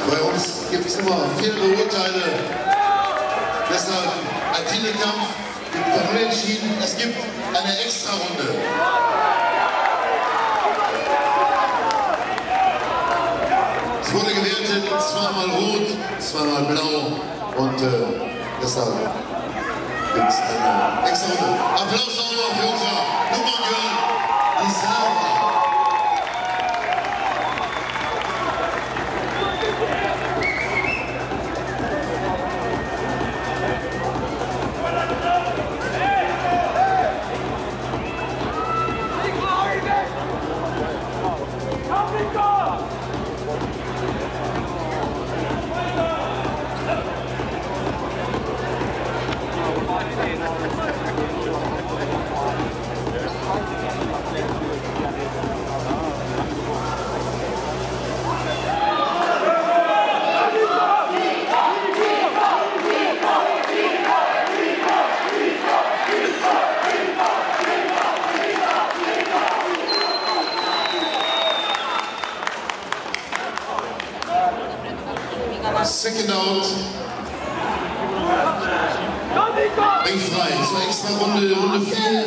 Bei uns gibt es immer faire Urteile. Deshalb ein Titelkampf gibt per Unentschieden. Es gibt eine Extrarunde. Es wurde gewertet, zweimal rot, zweimal blau und deshalb gibt es eine Extrarunde. Applaus auch noch für unser Nummerngirl, die Sarah. Second out. Ringfrei zur Extra-Runde, Runde 4.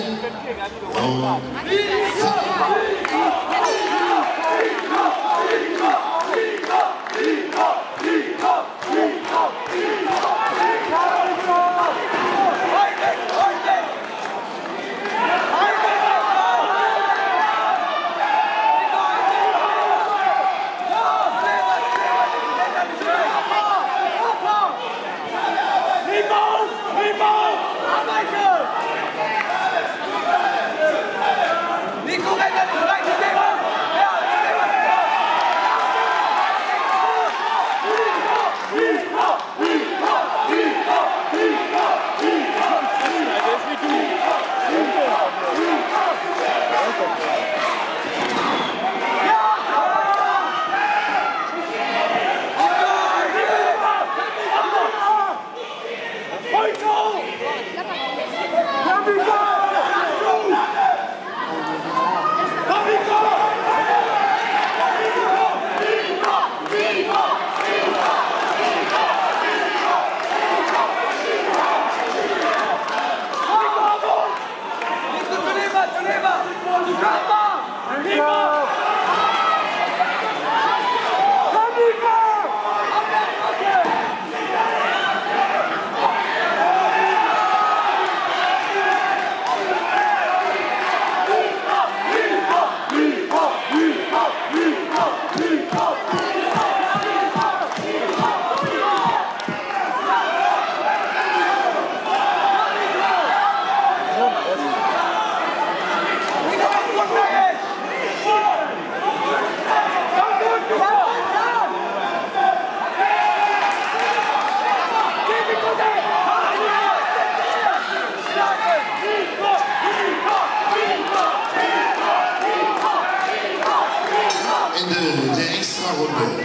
Ende der Extrarunde.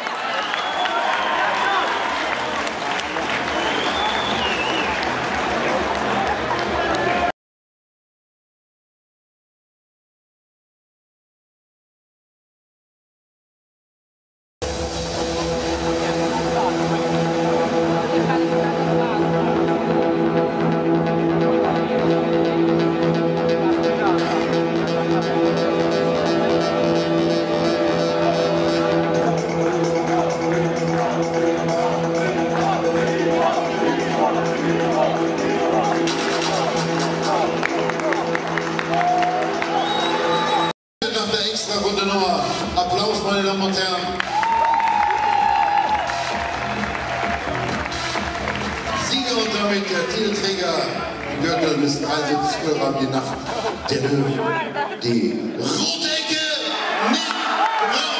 Runde Nummer. Applaus, meine Damen und Herren. Sieger und damit der Titelträger, die Gürtel bis 73 Uhr haben die Nacht der Löwen. Die rote Ecke, Nick Braun.